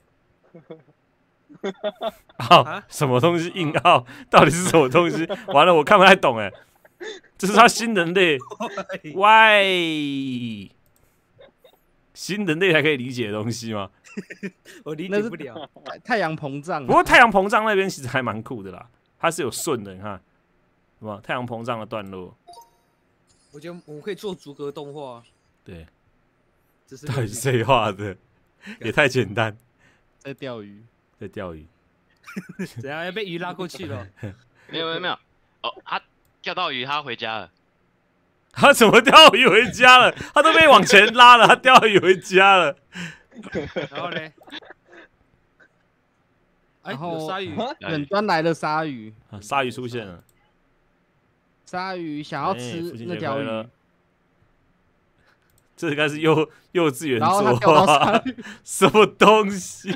好，什么东西硬凹？到底是什么东西？完了，我看不太懂哎。这是他新人类 ，Why？ 新人类才可以理解的东西吗？ 我理解不了。 太阳膨胀， 不过太阳膨胀那边其实还蛮酷的啦，它是有顺的，你看，是吧？太阳膨胀的段落， 我觉得我们可以做逐格动画。 对， 只是到底是谁画的？也太简单。 在钓鱼， 在钓鱼， 怎样要被鱼拉过去了？ 没有没有没有，哦，他钓到鱼，他回家了。 他怎么钓鱼回家了？他都被往前拉了，他钓鱼回家了。 然后呢？哎， 然后有鲨鱼， 远端来了鲨鱼， 啊，鲨鱼出现了。 鲨鱼想要吃那条鱼。 这应该是幼幼稚园作画，什么东西？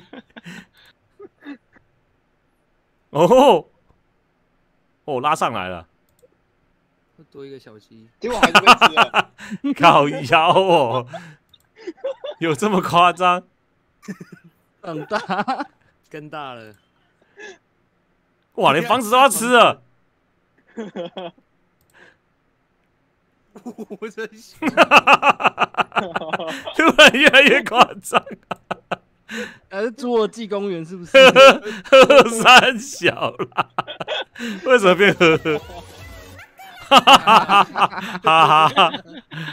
哦，哦，拉上来了， 多一个小鸡， 结果还是被吃了。 靠腰哦，有这么夸张？ 很大， 更大了。 哇，连房子都要吃了。 我真是， 突然越来越夸张。 还是侏罗纪公园是不是？ 喝三小啦，为什么变喝喝？哈哈哈哈哈哈！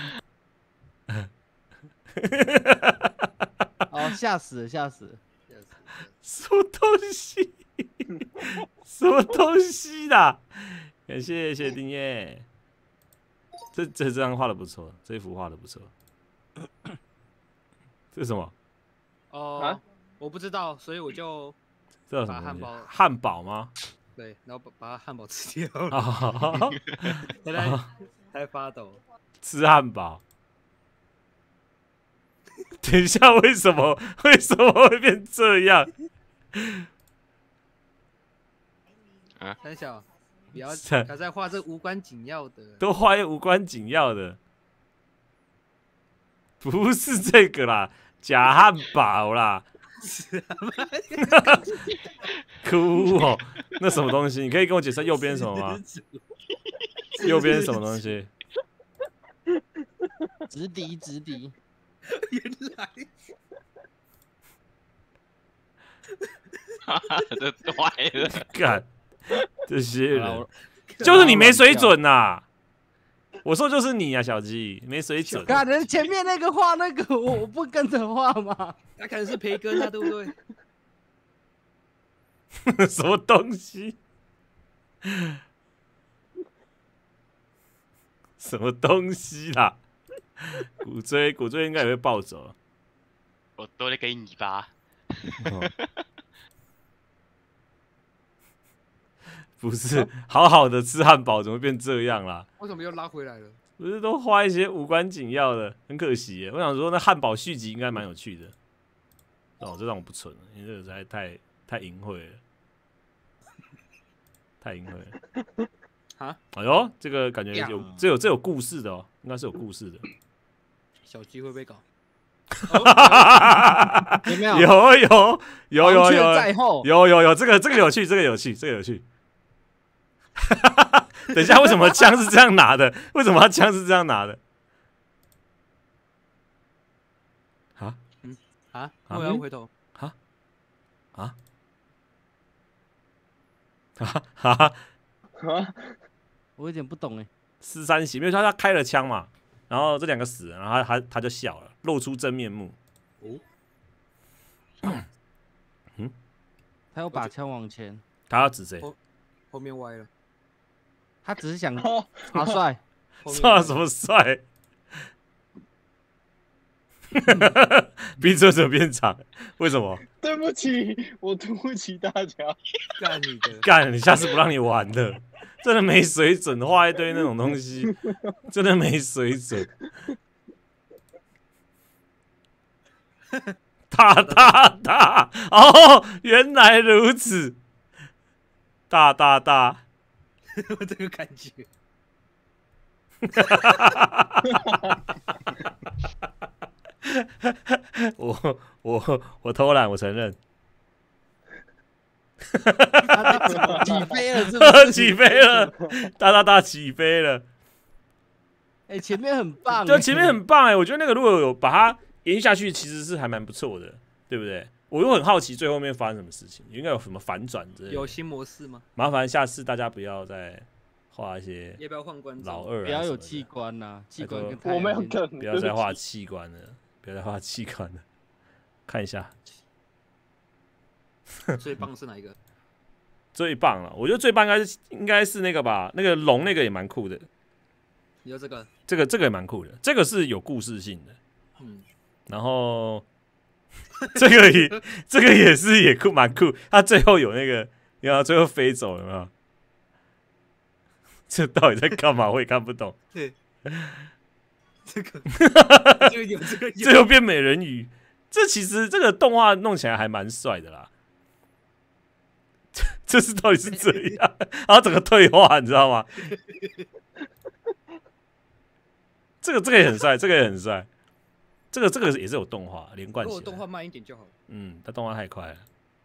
哦，吓死了，吓死了！ 什么东西？什么东西啦？感谢谢订阅。这这张画的不错，这一幅画的不错。这是什么？ 哦、 啊， 我不知道，所以我就这什么汉堡汉堡吗？ 对，然后把把汉堡吃掉了， 啊， 还在还发抖。 吃汉堡。等一下，为什么为什么会变这样？ 啊，三小，不要三不要再画这无关紧要的， 都画一无关紧要的，不是这个啦，假汉堡啦。哭哦，那什么东西？你可以跟我解释右边什么吗？右边是什么东西？ 直敌，直敌。 原来， 这坏了， 干，这些人就是你没水准呐、啊！ 我说就是你啊，小鸡，没水准。 看人前面那个画那个，我我不跟着画吗？ 那可能是培根啊，对不对？ 什么东西？什么东西啦？骨锥，骨锥应该也会暴走。 我多了个尾巴。 哦、不是，好好的吃汉堡怎么变这样啦？ 为什么又拉回来了？ 不是都画一些无关紧要的，很可惜耶。我想说，那汉堡续集应该蛮有趣的。哦，这让我不蠢了，因为这个实在太太淫秽了，太淫秽了。 啊？ 哎呦，这个感觉有，这有这有故事的哦，应该是有故事的。 小鸡会不会搞？ 有没有？ 有有有有有在后， 有有有，这个这个有趣，这个有趣，这个有趣。等一下，为什么枪是这样拿的？为什么他枪是这样拿的？啊？ 嗯啊？我要回头。 啊？啊？啊哈！ 我有点不懂哎。 四三喜，因为他他开了枪嘛，然后这两个死了，然后他他他就笑了，露出真面目。 哦。 嗯？ 他要把枪往前。 他要指谁？ 后面歪了。 他只是想耍帅， 耍什么帅？比左手变长，为什么？ 对不起，我对不起大家。 干你的！ 干你，下次不让你玩了，真的没水准，画一堆那种东西，真的没水准。大大大，哦，原来如此，大大大。 我这个感觉， 我我我偷懒，我承认。 起飞了是不是？ 起飞了，大大大起飞了。 哎、欸，前面很棒， 对，前面很棒哎，我觉得那个如果有把它延下去，其实是还蛮不错的，对不对？我又很好奇最后面发生什么事情，应该有什么反转之类的。 有新模式吗？ 麻烦下次大家不要再画一些要不要换观众？ 老二、啊， 不要有器官呐、啊，器官跟我没有梗， 不要再画器官了，不要再画器官了。看一下， 最棒是哪一个？ 最棒了，我觉得最棒应该是应该是那个吧，那个龙那个也蛮酷的。 你有这个？ 这个这个也蛮酷的，这个是有故事性的。 嗯， 然后。这个也，这个也是也酷，蛮酷。他最后有那个，然后最后飞走了，有没有？这到底在干嘛？我也看不懂。 对，这个，这个有这个有， 最后变美人鱼。这其实这个动画弄起来还蛮帅的啦。这这是到底是这样？然后整个退化，你知道吗？这个这个也很帅，这个也很帅。这个这个也是有动画连贯起来， 如果动画慢一点就好了。 嗯，它动画太快了。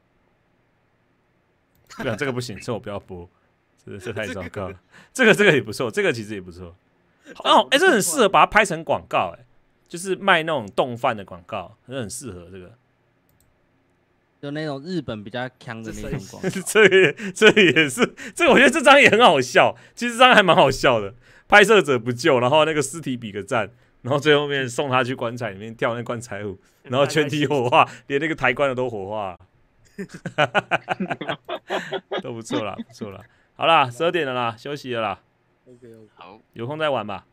对啊，这个不行，这我不要播，这这太糟糕了。这个这个也不错，这个其实也不错。哦，哎，这很适合把它拍成广告，哎，就是卖那种冻饭的广告，这很适合这个。 有那种日本比较强的那种广告。 这个这个也是，这个我觉得这张也很好笑，其实这张还蛮好笑的。拍摄者不救，然后那个尸体比个赞。然后最后面送他去棺材里面跳那棺材舞，然后全体火化，连那个抬棺的都火化，都不错啦，不错啦。好啦，十二点了啦，休息了啦。 OK OK， 好， 有空再玩吧。